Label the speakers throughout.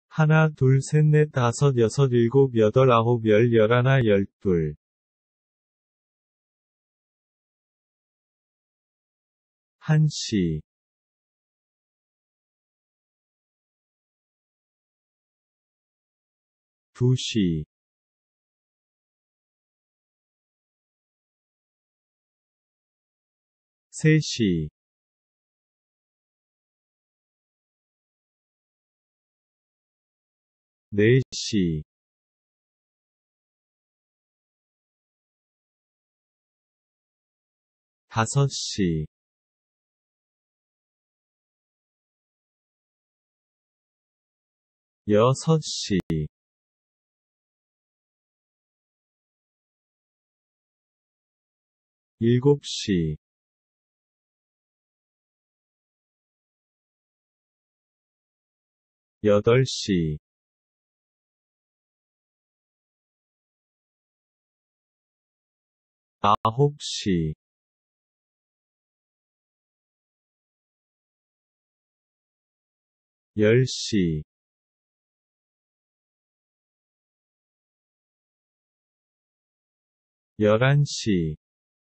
Speaker 1: 하나, 둘, 셋, 넷, 다섯, 여섯, 일곱, 여덟, 아홉, 열, 열하나, 열둘. 한시. 두시. 세시. 네시. 다섯시. 여섯시. 일곱시. 여덟시. 아홉시. 열시. 열한시.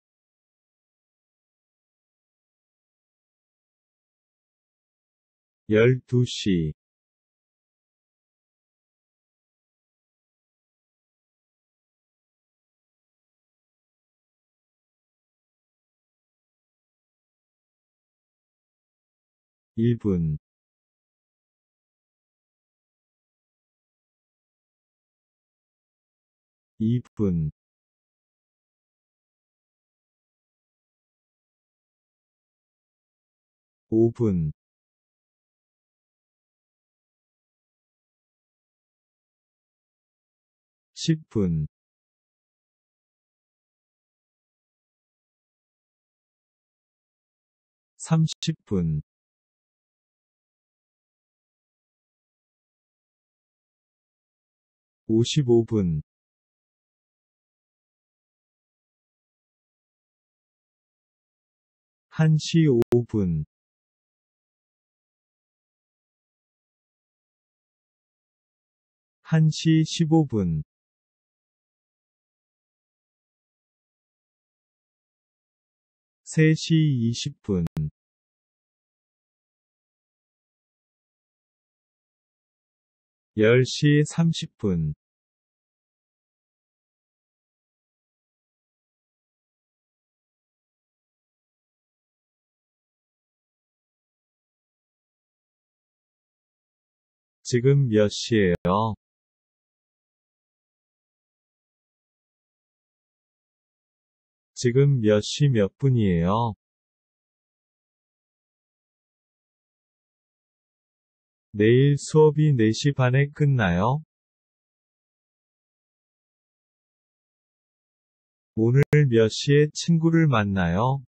Speaker 1: 열두시. 일분. 이분. 오분. 십분. 삼십분. 오십오분. 한시 오분. 한시 15분. 세시 20분. 열시 30분. 지금 몇 시예요? 지금 몇 시 몇 분이에요? 내일 수업이 4시 반에 끝나요? 오늘 몇 시에 친구를 만나요?